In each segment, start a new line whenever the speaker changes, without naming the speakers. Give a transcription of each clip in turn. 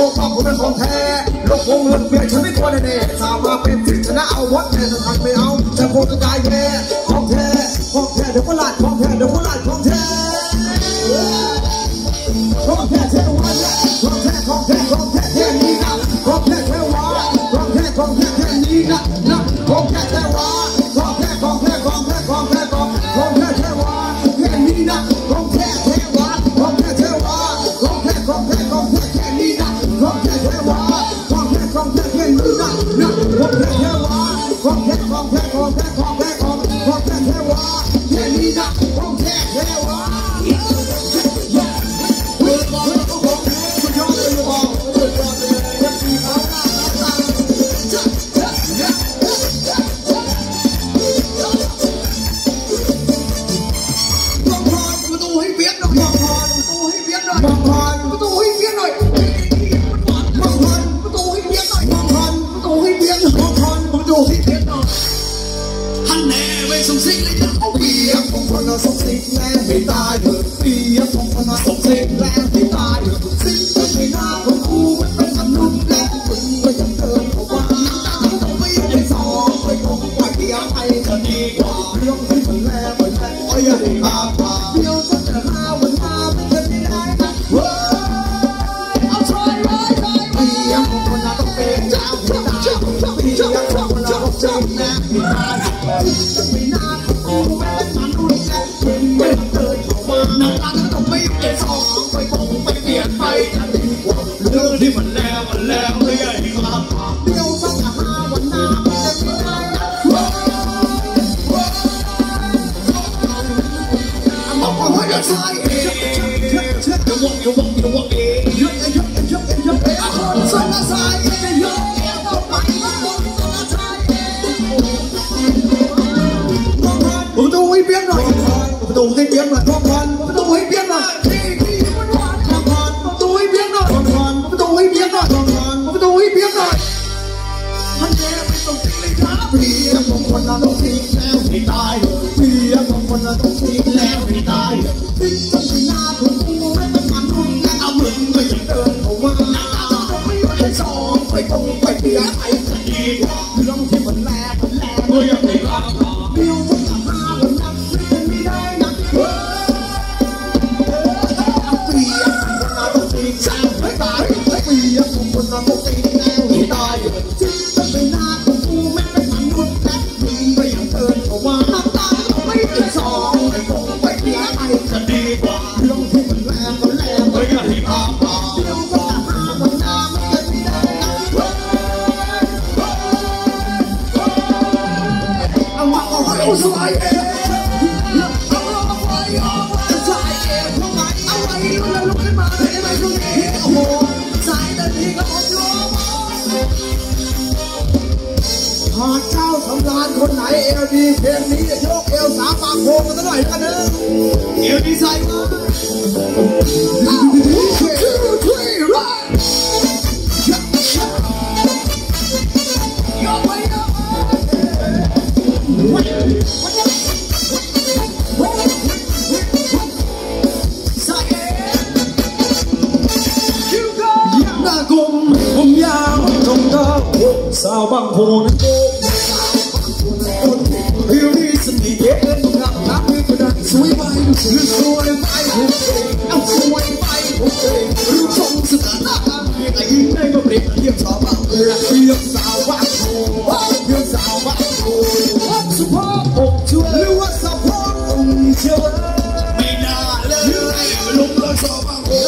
ก็ผมเป็นของแท้ลูกวงเงินเปลี่ยนฉันไม่ควรแน่สามารถเป็นสิทธิ์ชนะเอาวัดแน่ถ้าทันไม่เอาจะโคตรกายแย่ของแท้ของแท้เดี๋ยวก็ลาดของแท้เดี๋ยวก็ลาดของแท้ของแท้เทวันของแท้ของแท้ของแท้แค่นี้นะของแท้เทวันของแท้ของแท้แค่นี้นะของแท้เทวันของแท้ของแท้ของแท้ของแท้ของแท้เทวันแค่นี้นะของแท้เทวันของแท้เทวันของแท้ของแท้ของแท้แค่นี้นะของแท้เทวันของแท้ของแท้แค่นี้นะของแท้เทวันของแท้ของแท้ของแท้ของแท้ของแท้เทวันแค่นี้นะของแท้เทวันส่งสิ่งแล้วไม่ตายเถอะเปียกของคนมาส่งสิ่งแล้วไม่ตายเถอะสิ่งที่ไม่น่าของกูมันเป็นมนุษย์แล้วมึงก็ยังเดินเข้ามาต้องไม่ได้สองไปคงว่าเดียวให้จะดีกว่าเรื่องที่มันแล้วมันแล้วโอ้ยยังตามมาเดียวก็จะหาวันมาไม่เคยได้นะเว้ยเอาชอยไว้เปียกของคนน่ะต้องเป็นเจ้าไม่ตายเปียกของคนน่ะต้องเป็นแม่ไม่ตายจะไม่น่าของกูเป็นมนุษย์แล้วไม่เดินเข้ามาหน้าตาต้องไม่เปลี่ยนสองไปคงไม่เปลี่ยนไปจะดีกว่าเรื่องที่มันแล้วไม่ใหญ่ครับเดี๋ยวต้องหาวันหน้าจะไม่ได้บอกว่าอย่าใช่เองจะวอกเองเยอะคนสนใจเยอะต้องไปต้องใช่ผมต้องให้เปลี่ยนหน่อยผมต้องให้เปลี่ยนหน่อยผมต้องให้เปลี่ยนหน่อยที่มันหวานผมต้องให้เปลี่ยนหน่อยผมต้องให้เปลี่ยนหน่อยผมต้องให้เปลี่ยนหน่อยมันแย่ไม่ต้องทิ้งเลยครับเพียงของคนเราต้องทิ้งแล้วไม่ตายเพียงของคนเราต้องทิ้งแล้วไม่ตายทิ้งจนหน้าผมกูไม่เป็นมันรุ่นแล้วมึงก็ยังเดินเข้ามาต้องไม่ได้สองไปคงไปเปลี่ยนไปจะดีกว่าเรื่องที่มันแล้วก็ยังไม่รับเดียวต้องหาวันนั้นไม่ได้นะเปียกคนเราต้องทิ้งแล้วไม่ตายเปียกคนเราต้องทิ้งแล้วไม่ตายทิ้งจนหน้าของกูไม่เป็นมันรุ่นแล้วมึงก็ยังเดินเข้ามาน้ำตาต้องไม่ได้สองไปคงไปเปลี่ยนไปจะดีกว่าเรื่องที่มันแล้วก็ยังไม่รับเดียวต้องหาวันนั้นไม่ได้นะเอามาเอาให้สบายเองเอามาไว้เอาสายเองทำไมเอาไว้แล้วลุกขึ้นมาได้ไหมตรงนี้โอ้โหสายเดินนี้ก็หมดโยมหากเจ้าสำราญคนไหนเอลดีเพลงนี้ยกเอวสามปากโพกันสักหน่อยกันเนอะเอลดีใส่มาสาวบางโพนั้นโกงสาวบางโพนั้นโกงเรื่องนี้สนิทเย็นกับนักวิ่งกระดานสวยไปสวยไปผมเองเอาสวยไปผมเองรูปทรงสถานะเพียงไอ้ยิ้มได้ก็เปรียบเทียบสาวบางโพเพียงสาวบางโพเพียงสาวบางโพวัดสุภาพอกช่วยหรือว่าสาวพอองค์เชื่อไม่น่าเลยลุกเลยสาวบางโพ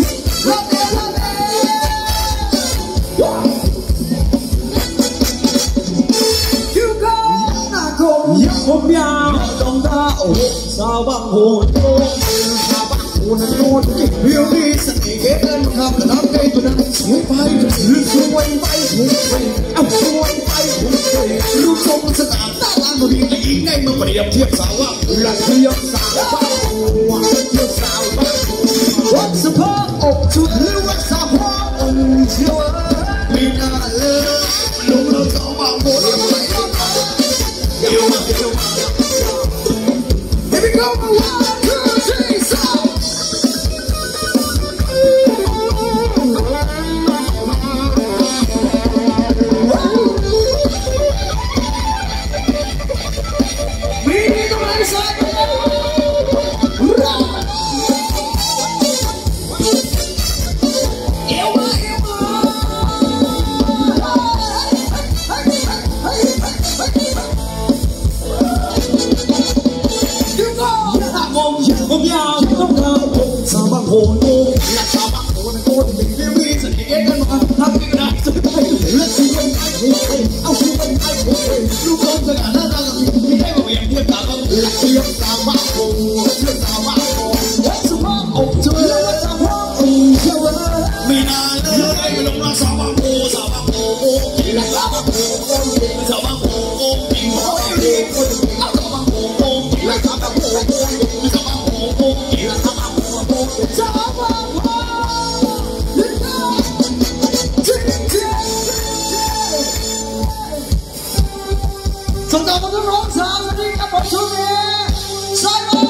ผมยาวดองดาวสาวบางโพโตสาวบางโพนั้นโน้ตเรียวดีสนิทเกินคำแล้วใจตัวนั้นสวยไปหรือสวยไปผมเองเอาสวยไปผมเองรูปทรงสง่าหน้าตาก็ดีไอ้ยิ่งไงมาเปรียบเทียบสาวว่ารักเทียบสาวบางโพเทียบสาวบางโพวัดสะพออกชุดหรือวัดสะพอองค์เชื่อไม่น่าเลยลุงเราสาวบางโพแล้วทำไมล่ะHere we go, 1, 2, 3, 4 และชาวบ้านโคนโคนมีทีวีเสนอกันมาทำกันได้สุดท้ายและที่ยังไงเอาที่ยังไงลูกน้องจะงานน่ารักมีให้มาเวียนเทียบกันและที่ยังชาวบ้านโคนเชื่อชาวบ้านโคนและชาวบ้านโคนเชื่อชาวบ้านโคนเชื่อไม่นานเลยไม่ลงรักชาวบ้านโคนชาวบ้านโคนและชาวบ้านโคนชาวบ้านโคนมีหัวเรียกคนชาวบ้านโคนและชาวบ้านโคนชาวบ้านโคนและชาวบ้านโคนชาวบ้านโคนส่งต่อมาทุกร้องสาวสวัสดีครับผมช่วงนี้ใส่มา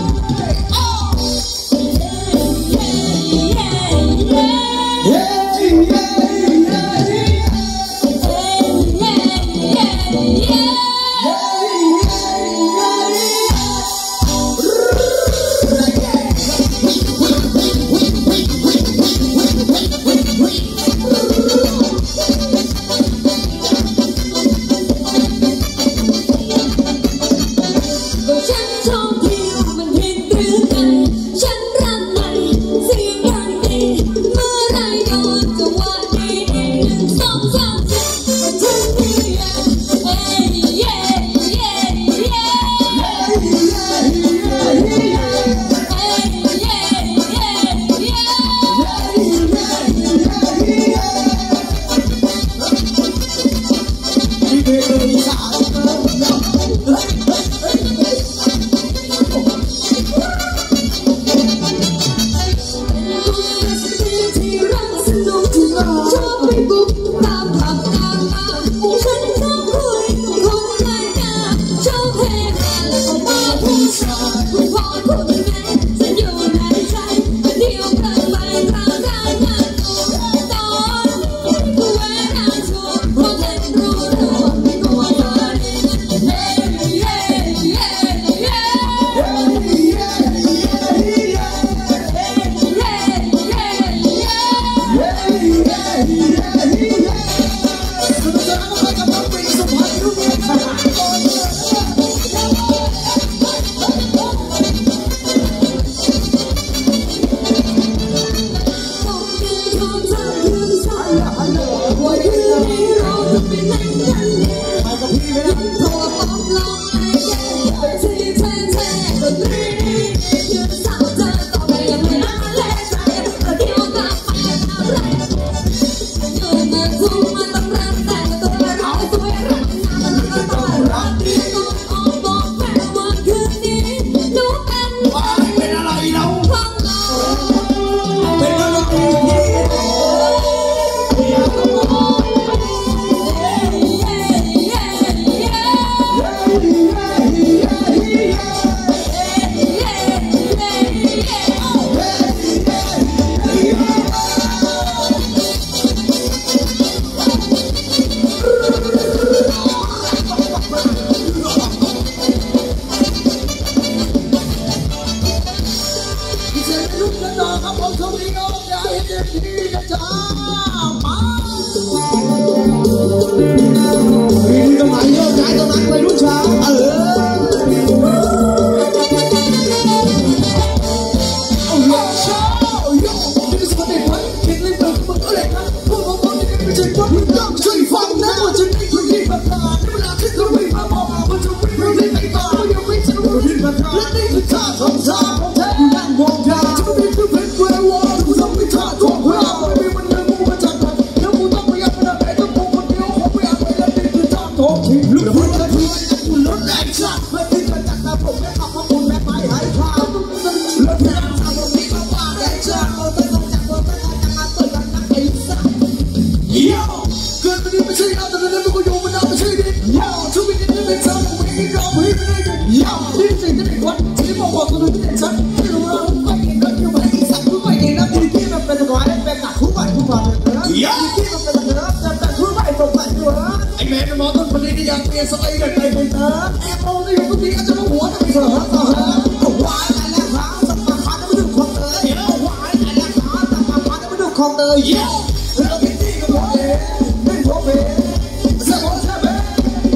ไอ้แม่เป็นหมอต้นผลิตที่ยังเปลี่ยนสไลด์กันไปเป็นเธอแอบมองในยุคนี้อาจจะมาหัวทำไมเธอหวานอะไรขาสัมมาขาจะมาดูของเธอหวานอะไรขาสัมมาขาจะมาดูของเธอเย้เราเป็นที่กับผมเองไม่ผมเองเสมอใช่ไหม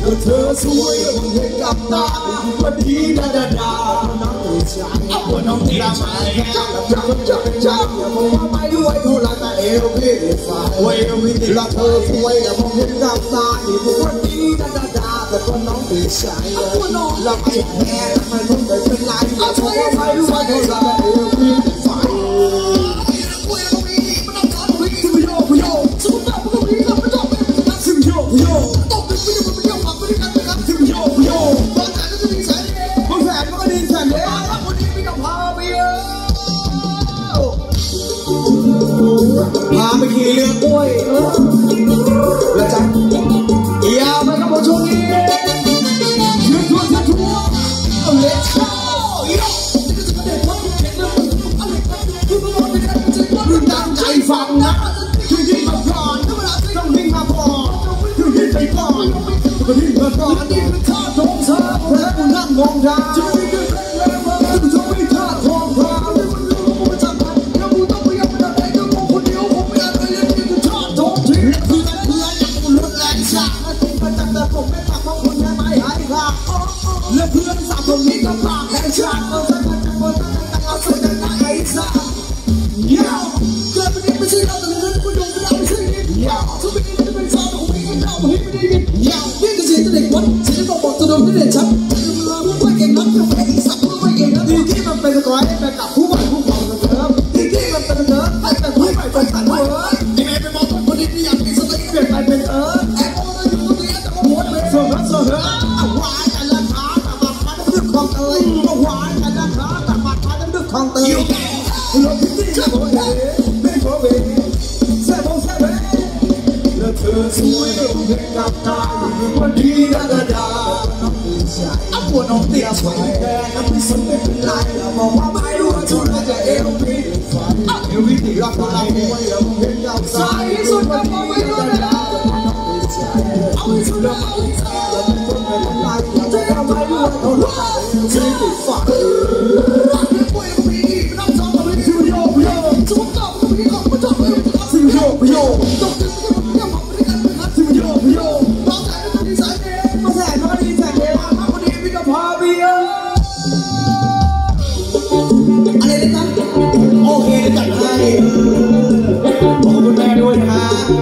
เธอสวยมองเห็นกับตาวันดีดาน้องตื่นใจว่าน้องตื่นใจจับอย่ามองว่าไม่ด้วยทุลาแต่เอวพี่ฝ่ายเวรวิธีละเธอสวยมองเห็นกับตาวันดีดาแต่ก็น้องตื่นใจละไม่แพ้ไม่ต้องเดินเป็นไรอย่ามองว่าไม่ด้วยทุลาแต่เอวพี่ฝ่ายพาไปขี่เรือกล้วยแล้วจ้ะอย่าไปกับผมช่วงนี้ยืนทัวร์เล็กชารุ่นตั้งใจฟังนะคือยิ่งมาก่อนต้องยิ่งมาก่อนคือยิ่งไปก่อนก็ยิ่งมาก่อนนี่เป็นท่าทองเธอแล้วกูนั่งมองทางจะไม่ได้แล้วว่าจะไม่ท่าทองเธอและเพื่อนสาวคนนี้ก็ปากแห่งชาติเอาแต่มันจะหมดตั้งเอาส่วนจะได้ไอ้ซ่าเยาวเกิดเป็นไม่ใช่เราแต่เรื่องผู้ยงเราไม่ใช่เยาวทุกปีจะเป็นสาวของพี่เราไม่ได้ยินเยาวนี่ก็เสียงเด็กวัดเสียงบอกตัวโดนที่เด่นชัดเราไม่เก่งนักเราไม่สับไม่เก่งนักดีที่มันเป็นกระไรเป็นกับผู้ใหม่ผู้เก่าเดิมดีที่มันเป็นเดิมให้เป็นผู้ใหม่เป็นสันเลยยังไงเป็นมองคนนี้ที่อยากมีสติเปลี่ยนไปเป็นแอบมองอยู่ตรงนี้แต่ว่าหัวเป็นเสือเอาไว้แต่ละขาของเตยก็หวานกันนะคะแต่ปัดพาน้ำดึกของเตยเราพิจิตรแซ่บโอเล่เป็นโคเวแซ่บแล้วเธอสวยเห็นกับตาวันดีดาน้องตื่นใจปวดน้องเตี้ยไฟแดงน้ำไม่สนไม่เป็นไรเราบอกว่าไม่รู้ว่าทุนเราจะเอวพี่เอวพี่รักเราไม่เราเห็นกับตาที่สุดก็มองไม่รู้เลยเอาให้สุดแล้วเอาให้สุดเราเป็นคนไม่เป็นไรเราจะทำให้รู้ว่าเราที่ติดฝันรักเพื่อนป่วยมีน้ำซองมีซิวโยสมองก็มีของมันจะเป็นซิวโยต้องดึงมันยังมองไม่ได้กันซิวโยน้องชายก็ดีใจเองมาแสนก็ดีใจเองมาคนนี้มีกับพาเบียอะไรนะโอเคจัดให้ขอบคุณแม่ด้วยนะ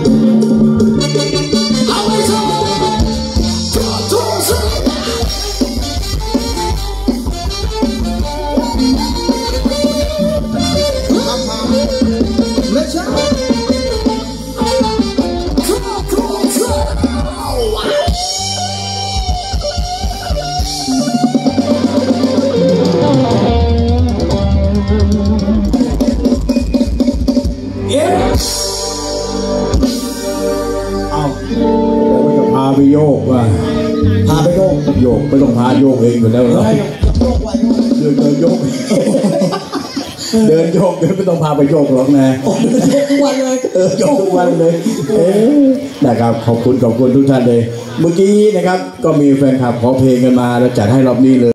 เอาไว้ชม
พาไปโยกว่ะพาไปโยกไม่ต้องพาโยกเองอยู่แล้วเหรอเดินโยกเดินไม่ต้องพาไปโยกหรอกนะ
ทุกวันเลย
โยกทุกวันเลยนะครับขอบคุณทุกท่านเลยเมื่อกี้นะครับก็มีแฟนคลับขอเพลงกันมาแล้วจัดให้รอบนี้เลย